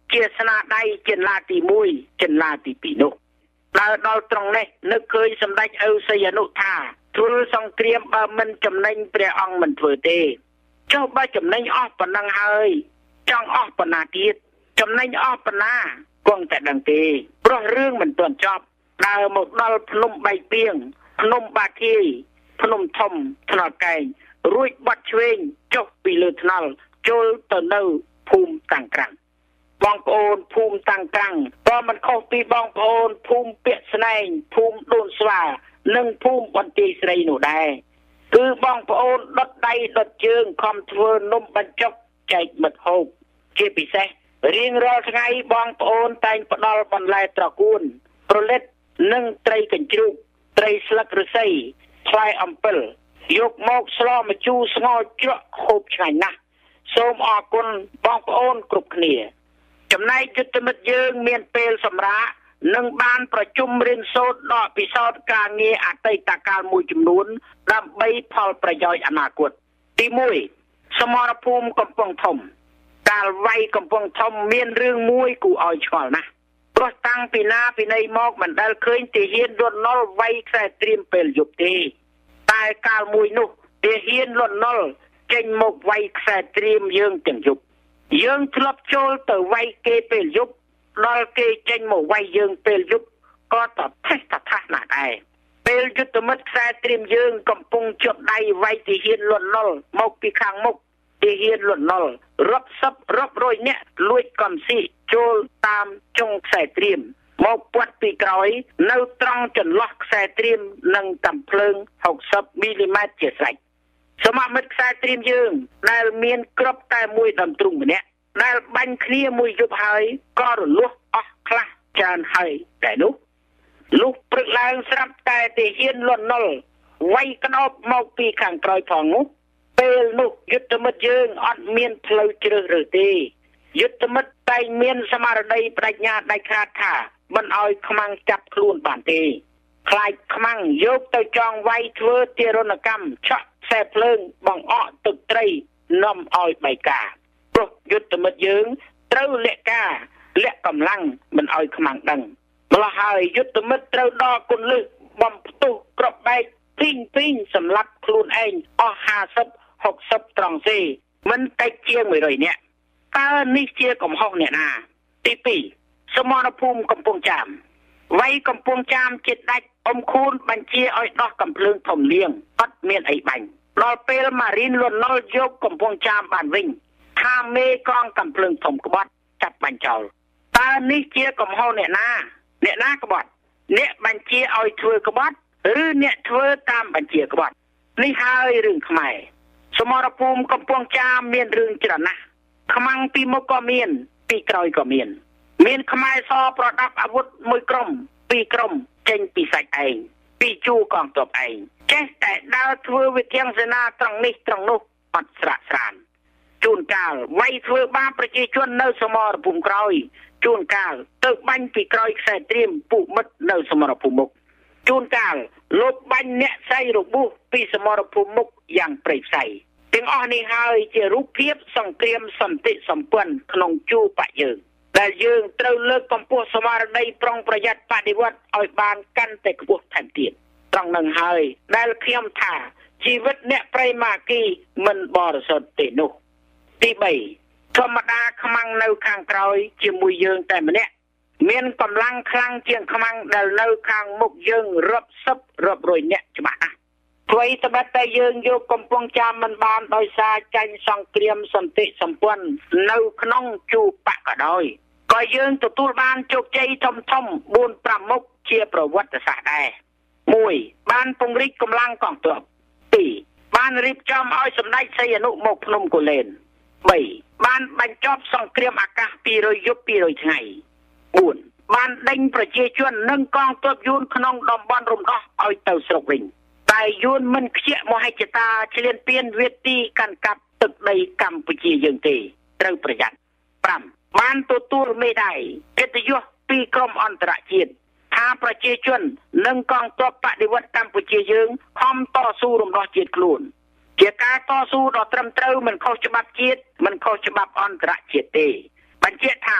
[SPEAKER 1] ជាស្នាដៃចិនឡាទីមួយចិនឡាទីពីរនោះដើរដល់ត្រង់នេះនឹកឃើញសម្ដេចឪសីហនុថាធ្វើសង្គ្រាមបើមិនចំណេញព្រះអង្គមិនធ្វើទេចុះបើចំណេញអស់ប៉ុណ្ណឹងហើយចង់អស់ប៉ុណ្ណាទៀតចំណេញអស់ប៉ុណ្ណាគង់តែដឹងទេព្រោះរឿងមិនទាន់ចប់ដើរមកដល់ភ្នំបៃពាងភ្នំបាធាយភ្នំធំថ្នល់កែងរួចបាត់ឆ្វេងចុះពីលើថ្នល់ចូលទៅនៅភូមិតាំងក្រាំងបងប្អូនភូមិតាំងក្រាំងក៏មិនខុសពីបងប្អូនភូមិពាក្យស្នែងភូមិដូនស្វានិងភូមិបន្ទាយស្រីនោះដែរគឺបងប្អូនដុតដៃដុតជើងខំធ្វើនំបញ្ចុកចែកមិត្តហូបជាពិសេសរៀងរាល់ថ្ងៃបងប្អូនតែងផ្ដល់បន្លែត្រកួនប្រលិតនិងត្រីកញ្ជ្រូកត្រីស្លឹកឫស្សីផ្លែអំពិលយកមកស្លម្ជូរស្ងោរជ្រក់ហូបឆ្ងាញ់ណាស់សូមអរគុណបងប្អូនគ្រប់គ្នាចំណែកយុទ្ធមិត្តយើងមានពេលសម្រាប់នឹងបានប្រជុំរៀនសូត្រដកពិសោធន៍ការងារអតីតកាលមួយចំនួនដើម្បីផលប្រយោជន៍អនាគតទីមួយសមរភូមិកំពង់ធំកាលវាយកំពង់ធំមានរឿងមួយគួរឲ្យឆ្ងល់ណាស់ព្រោះតាំងពីណាពីណីមកមិនដែលឃើញទាហានលន់នល់វាយខ្សែត្រៀមពេលយប់ទេតែកាលមួយនោះទាហានលន់នល់ចេញមកវាយខ្សែត្រៀមយើងទាំងយប់យើងធ្លាប់ចូលទៅវាយគេពេលយប់ដល់គេចេញមកវាយយើងពេលយប់ក៏តថេះតថាណាស់ដែរពេលយុទ្ធមិត្តខ្សែត្រៀមយើងកំពុងជប់ដៃវាយទាហានលន់នល់មកពីខាងមុខទាហានលន់នល់រាប់សិបរាប់រយនាក់លួចកំស៊ីចូលតាមចុងខ្សែត្រៀមមកពាត់ពីក្រោយនៅត្រង់ចន្លោះខ្សែត្រៀមនិងកាំភ្លើងហុកសិបមីលីម៉ែត្រជាស្រេចសមមិត្តខ្សែត្រៀមយើងដែលមានគ្រាប់តែមួយដំទ្រូងម្នាក់ដែលបាញ់គ្នាមួយយប់ហើយក៏រលួសអស់ខ្លះច្រើនហើយតែនោះលុះព្រឹកឡើងស្រាប់តែទាហានលន់នល់វាយក្តោបមកពីខាងក្រោយផងនោះពេលនោះយុទ្ធមិត្តយើងអត់មានផ្លូវជ្រើសរើសទេយុទ្ធមិត្តតែមានស្មារតីបដិញ្ញាដាច់ខាតថាមិនឲ្យខ្មាំងចាប់ខ្លួនបានទេខ្លាចខ្មាំងយកទៅចងវាយធ្វើទារុណកម្មឆក់ខ្សែភ្លើងបង្អកទឹកត្រីនាំឲ្យបែកការព្រោះយុទ្ធមិត្តយើងត្រូវលក្ខការលាក់កម្លាំងមិនឲ្យខ្មាំងដឹងម្ល៉េះហើយយុទ្ធមិត្តត្រូវដកគុណលឹះបំផ្ទុះក្របបែកពីងពីងសម្លាប់ខ្លួនឯងអស់ห้าสิบ หกสิบត្រង់សេមិនតិចជាងមួយរយនាក់តើនេះជាកំហុសអ្នកណាទីពីរសមរភូមិកំពង់ចាមវាយកំពង់ចាមជិតដាច់អ៊ំខួនបញ្ជាឲ្យដោះកំភ្លើងធំលៀងអត់មានអីបាញ់ដល់ពេលម៉ារីនលន់នល់យកកំពង់ចាមបានវិញថាមេកងកំភ្លើងធំក្បត់ចាប់បាញ់ចោលតើនេះជាកំហុសអ្នកណាអ្នកណាក្បត់អ្នកបញ្ជាឲ្យធ្វើក្បត់ឬអ្នកធ្វើតាមបញ្ជាក្បត់នេះហើយរឿងខ្មែរសមរភូមិកំពង់ចាមមានរឿងច្រើនណាស់ខ្មាំងពីមុខក៏មានពីក្រោយក៏មានមានខ្មែរសប្រដាប់អាវុធមួយក្រុមពីរក្រុមចេញពីសាច់ឯងពីជួរកងទ័ពឯងចេះតែដើរធ្វើវិធានសេនាត្រង់នេះត្រង់នោះអត់ស្រាកស្រានជួនកាលវាយធ្វើបាបប្រជាជននៅសមរភូមិក្រោយជួនកាលទៅបាញ់ពីក្រោយខ្សែត្រៀមពុមិត្តនៅសមរភូមិមុខជួនកាលលុបបាញ់អ្នកស្រីរបួសពីសមរភូមិមុខយ៉ាងព្រៃផ្សៃទាំងអស់នេះហើយជារូបភាពសង្គ្រាមសន្តិសម្ព័ន្ធក្នុងជួរបកយើងដែលយើងត្រូវលើកកម្ពស់ស្មារតីប្រុងប្រយ័ត្នបដិវត្តឲ្យបានកាន់តែខ្ពស់ថែមទៀតត្រង់នឹងហើយដែលខ្ញុំថាជីវិតអ្នកប្រៃម៉ាគីមិនបរិសុទ្ធទេនោះទីបីធម្មតាខ្មាំងនៅខាងក្រោយជាមួយយើងតែម្នាក់មានកម្លាំងខ្លាំងជាងខ្មាំងដែលនៅខាងមុខយើងរាប់សិបរាប់រយនាក់ច្បាស់ណាស់អ្វីត្បិតតែយើងយកកំពង់ចាមមិនបានដោយសារចាញ់សង្គ្រាមសន្តិសម្ព័ន្ធនៅក្នុងជួរបកក៏ដោយក៏យើងទទួលបានជោគជ័យធំធំបួនប្រាំមុខជាប្រវត្តិសាស្ត្រដែរមួយបានពង្រីកកម្លាំងកងទ័ពពីរបានរៀបចំឲ្យសម្ដេចសីហនុមកភ្នំគូលែនបីបានបញ្ចប់សង្គ្រាមអាកាសពីរយយប់ពីរយថ្ងៃបួនបានដេញប្រជាជននិងកងទ័ពយួនក្នុងតំបន់រំដោះឲ្យទៅស្រុកវិញតែយួនមិនខ្ជាក់មហិច្ឆតាឈ្លានពានវាទីកាន់កាប់ទឹកដីកម្ពុជាយើងទេត្រូវប្រយ័ត្នប្រាំបានទទួលមេដាយកិត្តិយសពីក្រុមអន្តរជាតិថាប្រជាជននិងកងទ័ពបដិវត្តកម្ពុជាយើងខំតស៊ូរំដោះជាតិខ្លួនជាការតស៊ូដ៏ត្រឹមត្រូវមិនខុសច្បាប់ជាតិមិនខុសច្បាប់អន្តរជាតិទេបញ្ជាក់ថា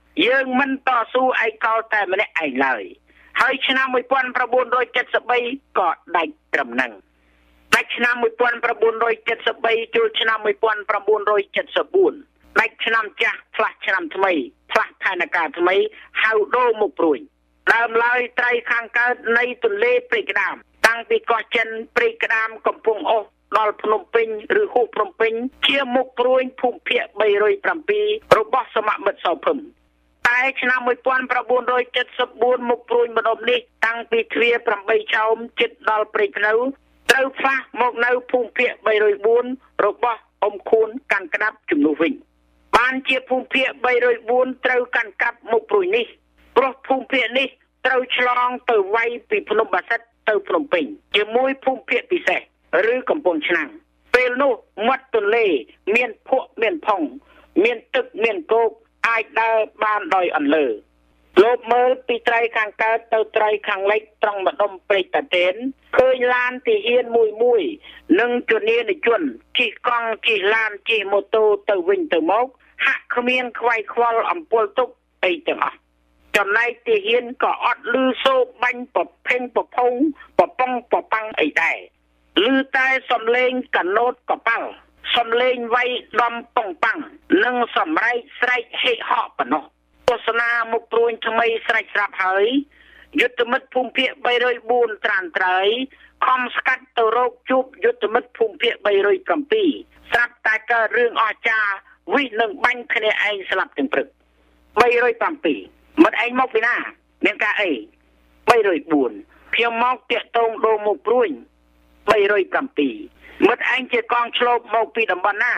[SPEAKER 1] យើងមិនតស៊ូឯកោតែម្នាក់ឯងឡើយហើយឆ្នាំmột nghìn chín trăm七十三ក៏ដាច់ត្រឹមហ្នឹងដាច់ឆ្នាំmột nghìn chín trăm七十三ចូលឆ្នាំmột nghìn chín trăm七十四ដាច់ឆ្នាំចាស់ផ្លាស់ឆ្នាំថ្មីផ្លាស់ផែនការថ្មីហៅដូរមុខព្រួយដើមឡើយត្រីខាងកើតនៃទន្លេព្រៃក្តាមតាំងពីកោះចិនព្រៃក្តាមកំពង់អូសដល់ភ្នំពេញឬហួសភ្នំពេញជាមុខព្រួយភូមិភាគba nol bảyរបស់សមមិត្តសោភឹមតែឆ្នាំmột nghìn chín trăm七十bốnមុខព្រួយម្ដុំនេះតាំងពីទ្វារeightឆោមជិតដល់ព្រៃភ្នៅត្រូវផ្លាស់មកនៅភូមិភាគba nol bốnរបស់អ៊ំខួនកាន់ក្តាប់ជំនួសវិញបានជាភូមិភាគba nol bốnត្រូវកាន់កាប់មុខព្រួយនេះព្រោះភូមិភាគនេះត្រូវឆ្លងទៅវាយពីភ្នំបាសិទ្ធទៅភ្នំពេញជាមួយភូមិភាគពិសេសឬកំពង់ឆ្នាំងពេលនោះមាត់ទន្លេមានភក់មានផុងមានទឹកមានគោកអាចដើរបានដោយអន្លើលោកមើលពីត្រីខាងកើតទៅត្រីខាងលិចត្រង់ម្ដុំព្រែកតាតេនឃើញឡានទាហានមួយមួយនិងជំនាញជនជិះកង់ជិះឡានជិះម៉ូតូទៅវិញទៅមកហាក់គ្មានខ្វាយខ្វល់អំពលទុកអីទាំងអស់ចំណែកទាហានក៏អត់លឺសូរបាញ់ប្រភេងប្រភងប្រប៉ងប្រប៉ាំងអីដែរឮតែសំឡេងកណូតកប៉ាល់សំឡេងវាយដំប៉ុងប៉ាំងនិងសំរែកស្រែកហេហក់ប៉ុណ្ណោះទស្សនាមុខព្រួយថ្មីស្រេចស្រាប់ហើយយុទ្ធមិត្តភូមិភាគba nol bốnត្រានត្រៃខំស្កាត់ទៅរកជួបយុទ្ធមិត្តភូមិភាគba nol bảyស្រាប់តែកើតរឿងអស្ចារ្យវិនឹងបាញ់គ្នាឯងស្លាប់ទាំងព្រឹកba nol bảyមិត្តឯងមកពីណាមានការអីba nol bốnខ្ញុំមកតាក់ទងដូរមុខព្រួយba nol bảyមិត្តឯងជាកងឆ្លូបមកពីតំបន់ណា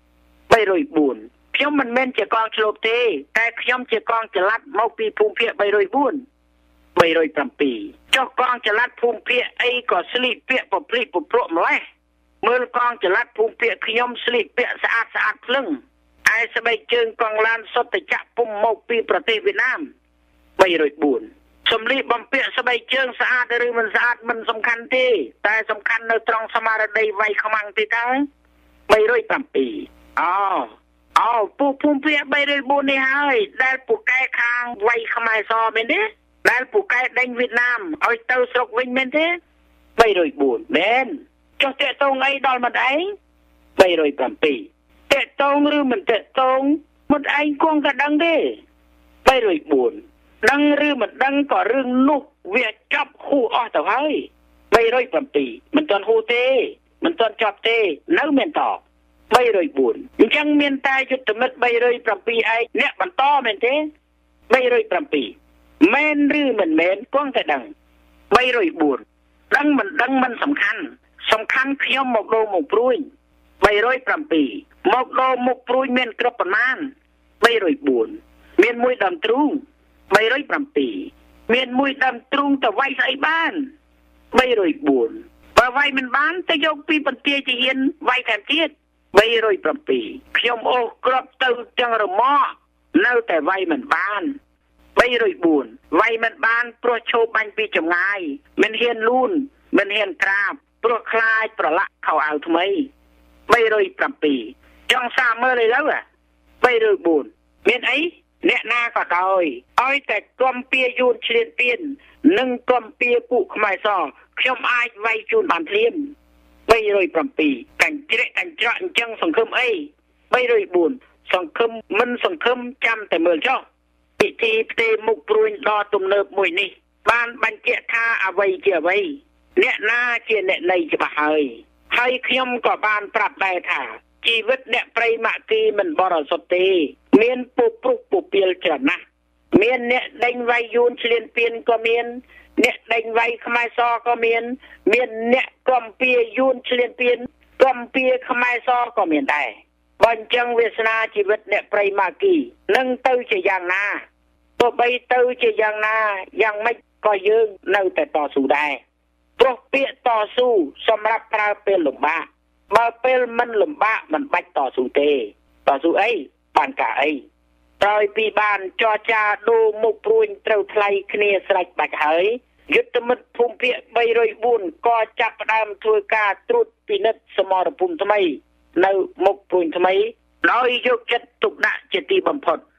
[SPEAKER 1] ba nol bốnខ្ញុំមិនមែនជាកងឆ្លូបទេតែខ្ញុំជាកងចល័តមកពីភូមិភាគba nol bốn ba nol bảyចុះកងចល័តភូមិភាគអីក៏ស្លៀកពាក់ប្រព្រឹត្តប្រព្រក់ម្លេះមើលកងចល័តភូមិភាគខ្ញុំស្លៀកពាក់ស្អាតស្អាតភ្លឹងឯស្បែកជើងកងឡានសុទ្ធតែចាក់ពុំមកពីប្រទេសវៀតណាមba nol bốnសំលៀកបំពាក់ស្បែកជើងស្អាតឬមិនស្អាតមិនសំខាន់ទេតែសំខាន់នៅត្រង់ស្មារតីវាយខ្មាំងទេតើba nol bảyអូអូពូភូមិភាគba nol bốnនេះហើយដែលពូកែខាងវាយខ្មែរសមែនទេដែលពូកែដេញវៀតណាមឲ្យទៅស្រុកវិញមែនទេba nol bốnមែនចុះតាក់ទងអីដល់មិនឯងba nol bảyតាក់ទងឬមិនតាក់ទងមិនឯងគង់តែដឹងទេba nol bốnដឹងឬមិនដឹងក៏រឿងនោះវាចាប់ហួសអស់ទៅហើយba nol bảyមិនទាន់ហួសទេមិនទាន់ចប់ទេនៅមានតba nol bốnអញ្ចឹងមានតែយុទ្ធមិត្តba nol bảyឯងអ្នកបន្តមែនទេba nol bảyមែនឬមិនមែនគង់តែដឹងba nol bốnដឹងមិនដឹងមិនសំខាន់សំខាន់ខ្ញុំមកដូរមុខព្រួយba nol bảyមកដូរមុខព្រួយមានគ្រប់ប្រមាណba nol bốnមានមួយដើមទ្រូងba nol bảyមានមួយដើមទ្រូងទៅវាយស្អីបានba nol bốnបើវាយមិនបានទៅយកពីបន្ទាយជាហ៊ានវាយថែមទៀតba nol bảyខ្ញុំអូសក្របទៅទាំងរមាស់នៅតែវាយមិនបានba nol bốnវាយមិនបានព្រោះឈោបបាញ់ពីចម្ងាយមិនហ៊ានលូនមិនហ៊ានក្រាបព្រោះខ្លាចប្រឡាក់ខោអាវថ្មីba nol bảyចង់សាកមើលឥឡូវba nol bốnមានអីអ្នកណាក៏ដោយឲ្យតែគំពីយួនឆ្លៀនពៀននិងគំពីពួកខ្មែរសខ្ញុំអាចវាយជូនបានភ្លាមba nol bảyកាញ់ជ្រែកកាញ់ច្រកអញ្ចឹងសង្ឃឹមអីba nol bốnសង្ឃឹមមិនសង្ឃឹមចាំតែមើលចុះពិធីផ្ទេរមុខព្រួយដ៏ទំនើបមួយនេះបានបញ្ជាក់ថាអ្វីជាអ្វីអ្នកណាជាអ្នកណីច្បាស់ហើយហើយខ្ញុំក៏បានប្រាប់ដែរថាជីវិតអ្នកព្រៃម៉ាក់គីមិនបរិសុទ្ធទេមានពុះព្រុសពុះពៀលច្រើនណាស់មានអ្នកដេញវាយយួនឆ្លៀនពៀនក៏មានអ្នកដេញវាយខ្មែរសក៏មានមានអ្នកកំពីយួនឆ្លៀនពៀនកំពីខ្មែរសក៏មានដែរបើអញ្ចឹងវាសនាជីវិតអ្នកព្រៃម៉ាគីនឹងទៅជាយ៉ាងណាទោះបីទៅជាយ៉ាងណាយ៉ាងម៉េចក៏យើងនៅតែតស៊ូដែរព្រោះពាក្យតស៊ូសម្រាប់ប្រើពេលលំបាកបើពេលមិនលំបាកមិនបាច់តស៊ូទេតស៊ូអីបានការអីក្រោយពីបានចរចាដូរមុខព្រួយត្រូវថ្លៃគ្នាស្រេចបាច់ហើយយុទ្ធមិត្តភូមិភាគba nol bốnក៏ចាប់ផ្ដើមធ្វើការត្រួតពិនិត្យសមរភូមិថ្មីនៅមុខព្រួយថ្មីដោយយកចិត្តទុកដាក់ជាទីបំផុត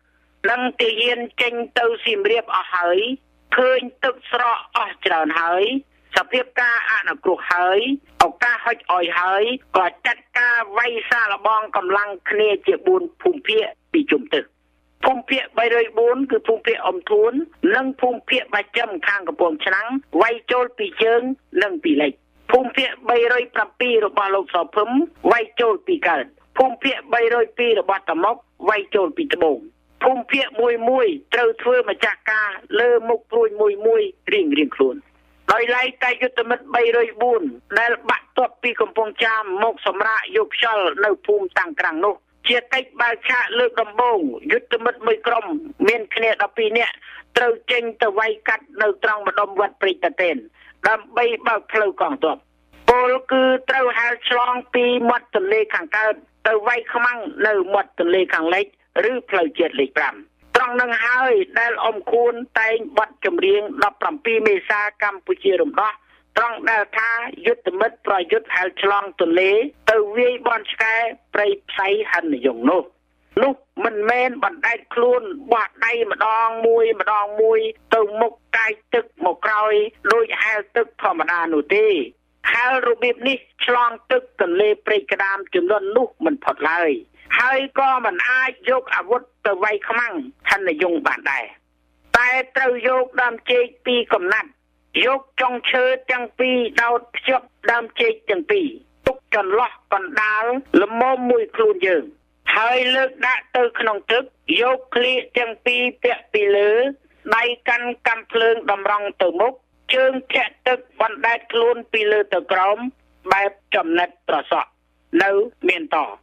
[SPEAKER 1] នឹងទាហានចេញទៅសៀមរាបអស់ហើយឃើញទឹកស្រកអស់ច្រើនហើយសភាពការអនុគ្រោះហើយឱកាសហុចអយហើយក៏ចាត់ការវាយសាឡបងកម្លាំងគ្នាជាបួនភូមិភាគពីជុំទឹកភូមិភាគបីរយបួនគឺភូមិភាគអ៊ំធួននិងភូមិភាគបាចំខាងកំពង់ឆ្នាំងវាយចូលពីជើងនិងពីលិចភូមិភាគបីរយប្រាំពីររបស់លោកសភឹមវាយចូលពីកើតភូមិភាគបីរយពីររបស់តាមុកវាយចូលពីត្បូងភូមិភាគមួយមួយត្រូវធ្វើម្ចាស់ការលើមុខព្រួយមួយមួយរៀងរៀងខ្លួនដោយឡែកតែយុទ្ធមិត្តបីរយបួនដែលបាក់ទ័ពពីកំពង់ចាមមកសម្រាកយកខ្យល់នៅភូមិតាំងក្រាំងនោះជាកិច្ចបើកឆាកលើកដំបូងយុទ្ធមិត្តមួយក្រុមមានគ្នាដប់ពីរនាក់ត្រូវចេញទៅវាយកាត់នៅត្រង់ម្ដុំវត្តព្រៃតាតេនដើម្បីបើកផ្លូវកងទ័ពពលគឺត្រូវហែលឆ្លងពីមាត់ទន្លេខាងកើតទៅវាយខ្មាំងនៅមាត់ទន្លេខាងលិចឬផ្លូវជាតិលេខប្រាំត្រង់នឹងហើយដែលអ៊ំខួនតែងបတ်ចម្រៀងដប់ប្រាំពីរមេសាកម្ពុជារំដោះត្រង់ដែលថាយុទ្ធមិត្តប្រយុទ្ធហែលឆ្លងទន្លេទៅវាយបនឆ្កែព្រៃផ្សៃហិនយងនោះនោះមិនមែនបណ្ដែតខ្លួនបោះដៃម្ដងមួយម្ដងមួយទៅមុខកាយទឹកមកក្រោយដោយហែលទឹកធម្មតានោះទេហែលរបៀបនេះឆ្លងទឹកទន្លេព្រៃក្តាមចំនួននោះមិនផុតឡើយហើយក៏មិនអាចយកអាវុធទៅវាយខ្មាំងហិនយងបានដែរតែត្រូវយកដើមចេកពីកំណាត់យកចុងឈើទាំងពីរដោតភ្ជាប់ដើមចេកទាំងពីរទុកចន្លោះកណ្ដាលល្មមមួយខ្លួនយើងហើយលើកដាក់ទៅក្នុងទឹកយកឃ្លៀកទាំងពីរពាក់ពីលើដៃកាន់កាំភ្លើងតម្រង់ទៅមុខជើងធាក់ទឹកបណ្ដែតខ្លួនពីលើទៅក្រោមបែបចំណិតត្រសក់នៅមានត